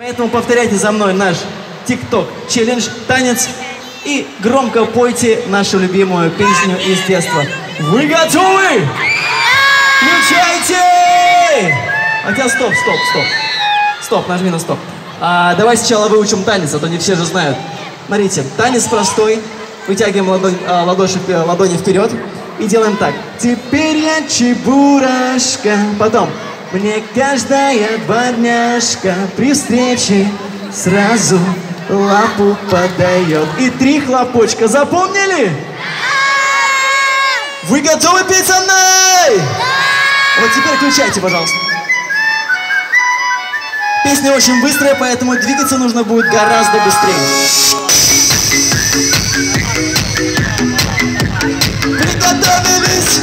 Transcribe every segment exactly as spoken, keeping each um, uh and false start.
Поэтому повторяйте за мной наш ТикТок челлендж, танец и громко пойте нашу любимую песню из детства. Вы готовы? Включайте! Хотя стоп, стоп, стоп. Стоп, нажми на стоп. А, давай сначала выучим танец, а то не все же знают. Смотрите, танец простой. Вытягиваем ладонь, а, ладоши, ладони вперед и делаем так. Теперь я чебурашка. Потом. Мне каждая дворняжка при встрече сразу лапу подает. И три хлопочка. Запомнили? Вы готовы петь со мной? Вот теперь включайте, пожалуйста. Песня очень быстрая, поэтому двигаться нужно будет гораздо быстрее. Приготовились!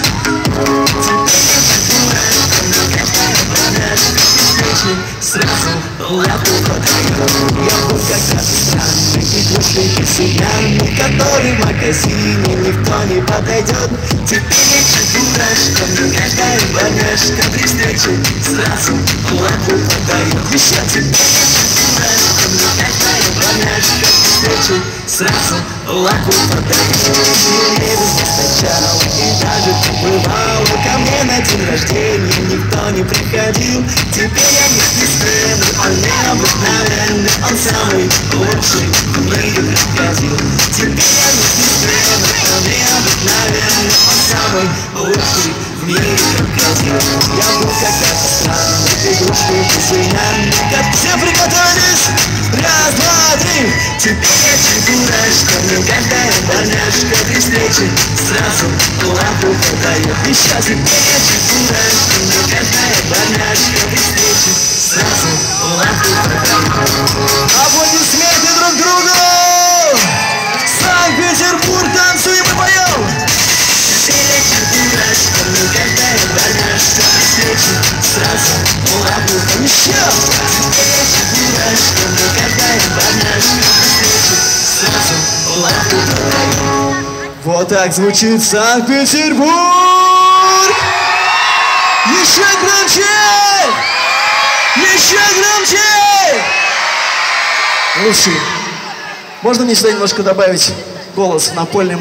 Сразу лапу подаю. Я был когда-то странный игрушный кисуян, который в магазине никто не подойдет. Теперь я чебурашка, мне каждая барняшка при встрече сразу лапу подает. Еще теперь я чебурашка, мне каждая барняшка при встрече сразу лапу подает. Сначала и даже бывало ко мне на день рождения никто не приходил. Теперь я не стесняный, он необыкновенный, он самый лучший в мире крокодил. Теперь я не стесняный, он необыкновенный, он самый лучший в мире крокодил. Я был когда-то странный, игрушкой постоянный. Все приготовились? Раз, два, три. Теперь я чебурашка, мне каждая барняшка при встрече сразу лапу подает. Еще теперь я чебурашка, мне каждая барняшка при встрече сразу лапу подает. Аплодисменты друг другу! Санкт-Петербург, танцуем и поем! Теперь я чебурашка, мне каждая барняшка при встрече сразу лапу подает. Еще! Теперь я чебурашка, мне каждая барняшка при встрече сразу лапу подает. Вот так звучит Санкт-Петербург! Еще громче! Еще громче! Лучше. Можно мне сюда немножко добавить голос напольный?